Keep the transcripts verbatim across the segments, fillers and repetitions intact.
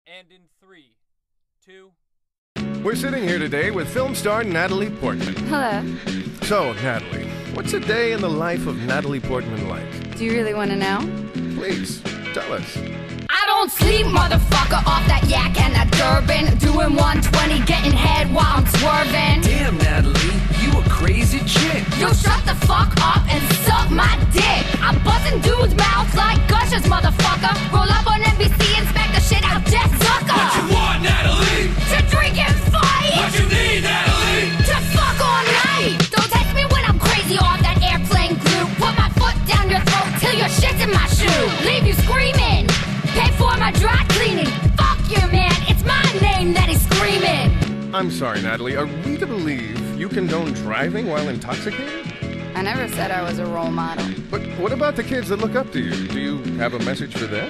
And in three, two... We're sitting here today with film star Natalie Portman. Hello. So, Natalie, what's a day in the life of Natalie Portman like? Do you really want to know? Please, tell us. I don't sleep, motherfucker, off that yak and that Durban. Doing one twenty, getting head while I'm swerving. Damn, Natalie, you a crazy chick. Yo, shut the fuck up and suck my dick. I'm buzzing dudes' mouths like gushers, motherfucker. Roll up on N B C and smack the shit out Jeff Zucker. What you want, Natalie? To drink and fight. What you need, Natalie? To fuck all night. Don't text me when I'm crazy off that airplane glue. Put my foot down your throat till your shit's in my shoe. Leave you screaming. Pay for my dry cleaning. Fuck you, man. It's my name that he's screaming. I'm sorry, Natalie. Are we to believe you condone driving while intoxicated? I never said I was a role model. But what about the kids that look up to you? Do you have a message for them?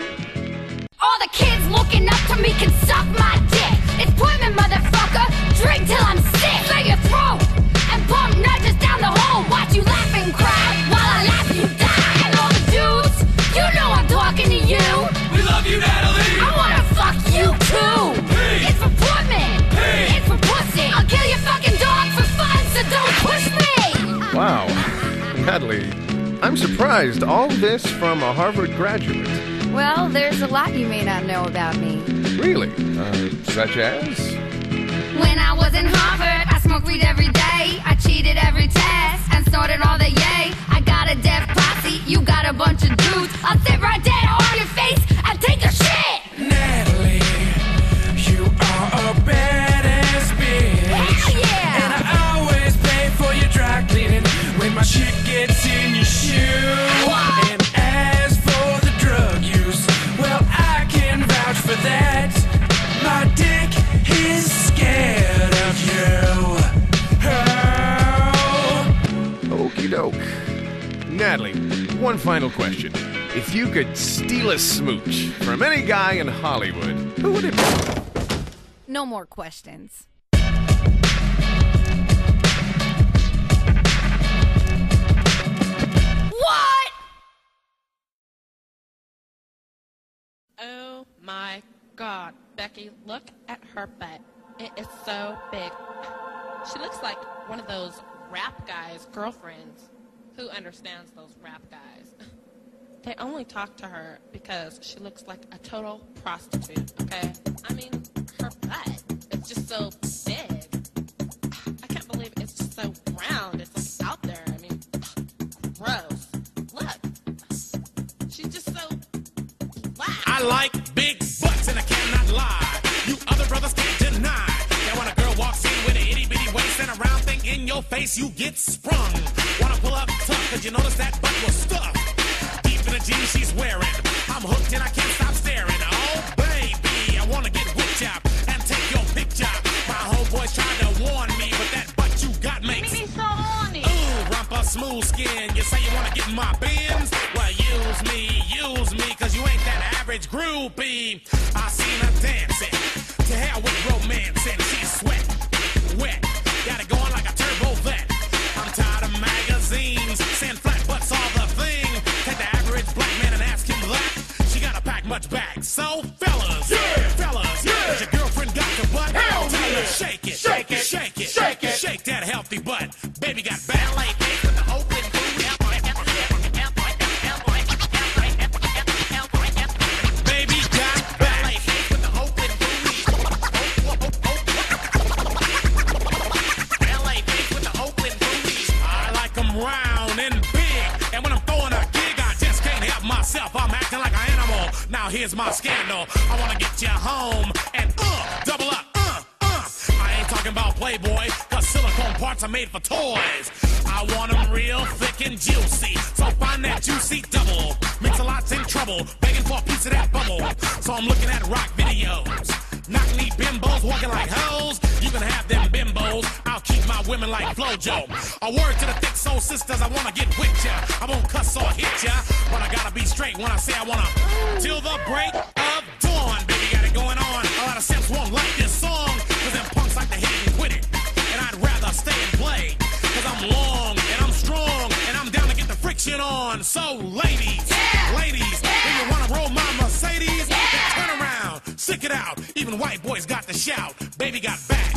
All the kids looking up to me can suck my dick. It's Portman, motherfucker. Drink till I'm sick. Clear your throat and pump nudges down the hole. Watch you laugh and cry while I laugh you die. And all the dudes, you know I'm talking to you. We love you, Natalie. I wanna fuck you too. Hey. It's for Portman. Hey. It's for pussy. I'll kill your fucking dog for fun, so don't push me. Wow. Natalie, I'm surprised. All this from a Harvard graduate. Well, there's a lot you may not know about me. Really? Uh, such as? When I was in Harvard, I smoked weed every day. I cheated every test and snorted all the yay. I got a deaf posse, you got a bunch of dudes. I'll sit right there on your face and take a shit. Natalie, you are a badass bitch. Hell yeah! And I always pay for your dry cleaning when my shit gets in your shoe. What? And as for the drug use, well, I can vouch for that. My dick is scared of you. Oh. Okie doke. Natalie, one final question. If you could steal a smooch from any guy in Hollywood, who would it be? No more questions. What? Oh my God, Becky, look at her butt. It is so big. She looks like one of those rap guys' girlfriends. Who understands those rap guys? They only talk to her because she looks like a total prostitute, okay? I mean, her butt is just so big. I can't believe it's just so round. It's like out there. I mean, gross. Look. She's just so black. I like big butts and I cannot lie. You other brothers can't deny that when a girl walks in with an itty bitty waist and a round thing in your face, you get sprung. Wanna pull up tough cause you notice that butt was stuffed deep in the jeans she's wearing. I'm hooked and I can't stop staring. Oh baby, I wanna get whipped up and take your picture. My homeboys tried to warn me, but that butt you got makes me so horny. Ooh, rumpa smooth skin. You say you wanna get in my bins? Well, use me, use me, cause you ain't that average groupie. I seen her dancing, to hell with romance, and she's sweat, wet, got it going like a turbo vet. I'm tired of magazines, saying flat butts all the thing. Take the average black man and ask him that. She gotta pack much back, so fellas, yeah, fellas, yeah. Has your girlfriend got the butt? Hell tell her, shake it, shake it, shake it, shake it, shake that healthy butt. Baby got ballet feet with the open booty. Baby got ballet feet with the open booty. Ballet feet with the open booty. I like them round and big, and when I'm throwing a gig, I just can't help myself. I'm acting like an animal. Now here's my scandal. I wanna get you home and uh, double up, uh, uh. I ain't talking about Playboy, cause silicone parts are made for toys. I want them real thick and juicy, so find that juicy double. Mix-a-lot's in trouble, begging for a piece of that bubble. So I'm looking at rock videos. Knock-knee bimbos walking like hoes. You can have them bimbos, I'll keep my women like Flojo. A word to the thick soul sisters, I wanna get with ya. I won't cuss or hit ya, but I gotta be straight when I say I wanna. Till the break of dawn, baby, got it going on. A lot of simps won't like this song, cause them punks like to hit it and quit it. And I'd rather stay and play, cause I'm long and I'm strong and I'm down to get the friction on. So ladies, Yeah. ladies, Yeah. if you wanna roll my Mercedes, Yeah. then turn around, stick it out, out. Even white boys got to shout. Baby got back.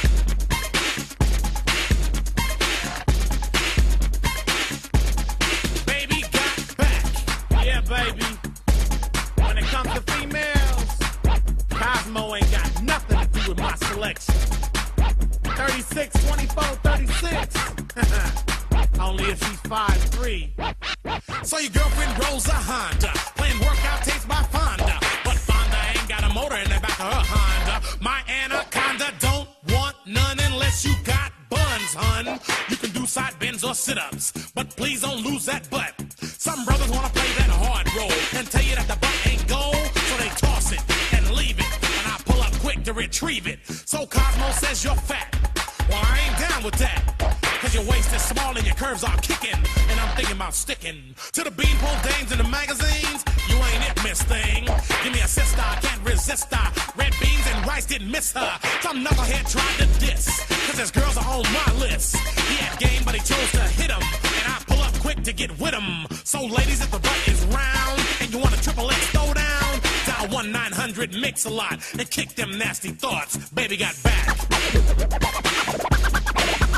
Baby got back. Yeah, baby. When it comes to females, Cosmo ain't got nothing to do with my selection. thirty-six, twenty-four, thirty-six. Only if she's five three. So your girlfriend rolls a Honda, playing workout tapes by Fonda. But Fonda ain't got a motor in the back of her Honda. My Anaconda don't want none unless you got buns, hun. You can do side bends or sit-ups, but please don't lose that butt. Some brothers wanna play that hard role and tell you that the butt ain't gold, so they toss it and leave it, and I pull up quick to retrieve it. So Cosmo says you're fat. Well, I ain't down with that, cause your waist is small and your curves are kicking, and I'm thinking about sticking to the beanpole dames in the magazines. You ain't it, miss thing. Give me a sister, I can't resist her. Red beans and rice didn't miss her. Some knucklehead tried to diss, cause his girls are on my list. He had game, but he chose to hit him, and I pull up quick to get with him. So ladies, if the butt is round and you want a triple X throwdown, dial one nine hundred mix a lot and kick them nasty thoughts. Baby got back.